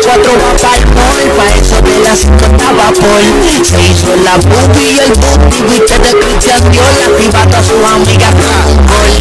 4 va pa'l mall, pa' eso de las 5 estaba Paul. Se hizo la boobie y el booty, viste de Cristian Dior, la privata a sus amigas con un gol.